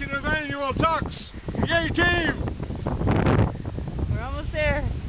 second of annual Tux. Yay team! We're almost there.